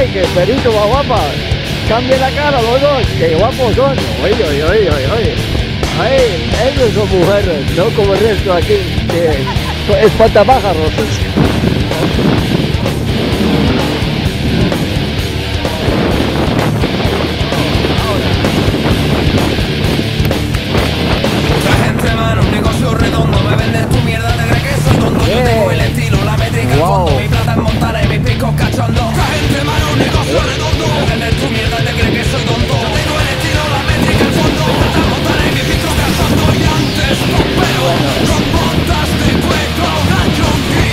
¡Ay, qué perito más guapa! Cambien la cara los dos, qué guapos son. Oye, oye, oye, oye, oye. Ay, ellos son mujeres, no como el resto aquí, que es patapájaros. Traje entre manos un negocio redondo, me vendes tu mierda, te crees que soy tonto. Yo tengo el estilo, la métrica, el fondo, mi plata en montar y mis picos cachondos. Traje entre manos un negocio redondo, me vendes tu mierda, te crees que soy tonto. Yo tengo el estilo, la métrica, el fondo, mi plata en montar y mis picos cachondos. Y antes popero, con botas de cuero, una junkie.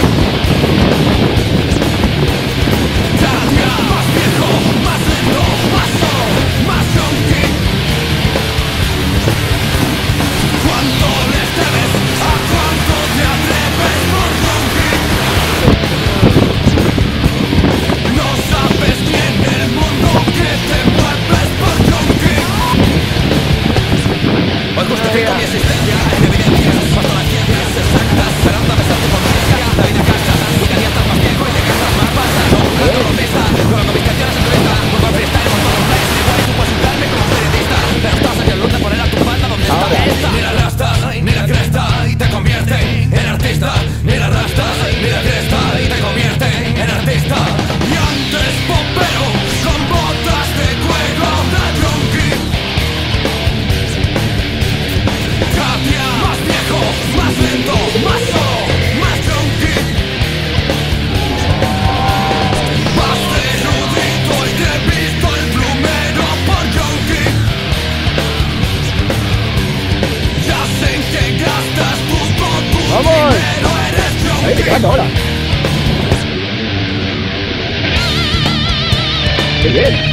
Cada día más viejo, más lento, más solo, más junkie. ¿Cuánto les debes? ¿A cuánto te atreves por junkie? No sabes bien el mundo que te vuelves por junkie. Hoy justifico mi existencia en evidencias, fotografías exactas, esperando a besar tu conciencia. La vida cansa, y cada día estás más viejo y te casas más pasado. Dando con vista, colgando mis canciones en tu lista. Vuelvo a freestyle, vuelvo a un place, igual y tú puedes insultarme como periodista. Pero estás aquí en lucha por él a tu falda, ¿dónde está esta? Ni la rastas, ni la cresta, y te convierte en artista. Ni la rastas, ni la cresta, y te convierte en artista. Y antes popero, con botas de cuero, una junkie. Cada día más viejo, más lento, más solo, más junkie. Más erudito y te he visto el plumero por junkie. Ya sé en qué gastas tus tontos, ¡Vamos! pero eres ¡Ahí, junkie. quedando ahora! ¡Qué bien!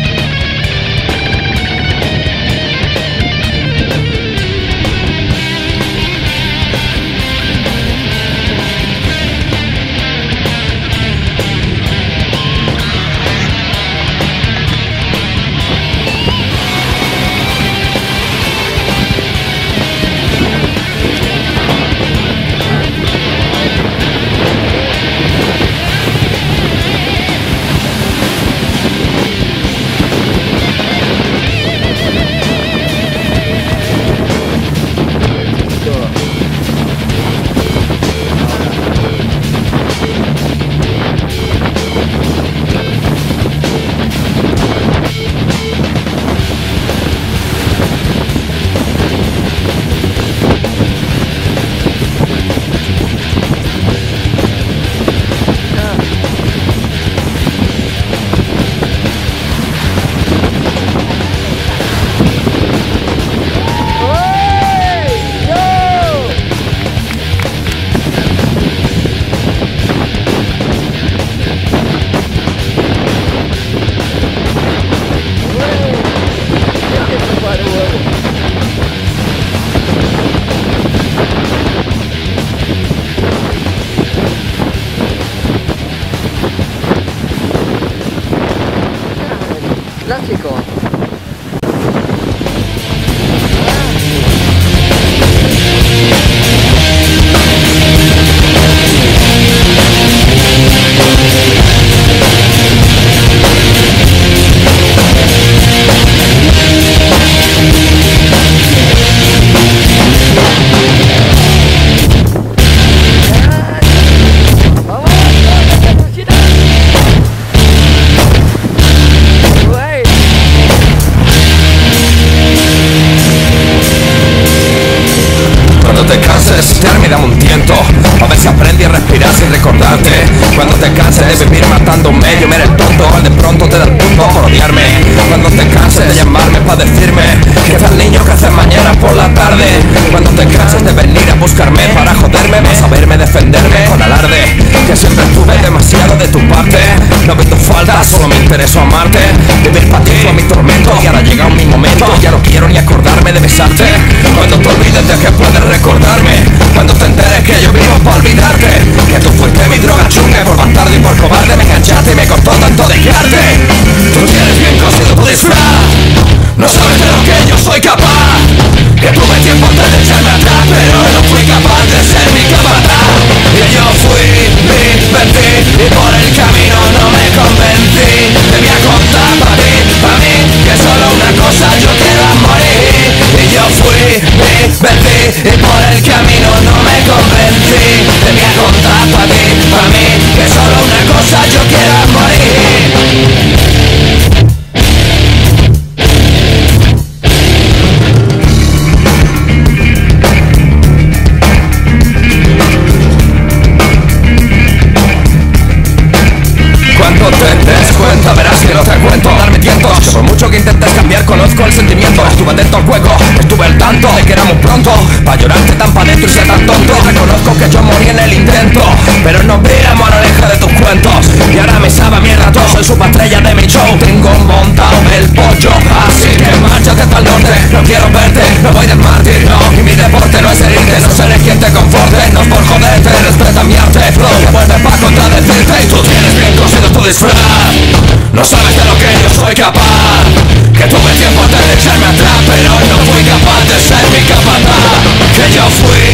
conozco el sentimiento. Estuve atento al juego, estuve al tanto de que era muy pronto para llorarte tan pa' dentro y ser tan tonto. Reconozco que yo morí en el intento, pero no vi la moraleja de tus cuentos. Y ahora me sabe a mierda todo, soy superestrella de mi show. Tengo montado el pollo, así que márchate hasta el norte. No quiero verte, no voy de mártir, no. Y mi deporte no es herirte, no seré quien te conforte. No es por joderte, respeta mi arte. Flow que vuelve pa' contradecirte y tú tienes bien cosido tu disfraz. No sabes de lo que yo soy capaz. Que tuve tiempo de echarme atrás, pero no fui capaz de ser mi capataz. Que yo fui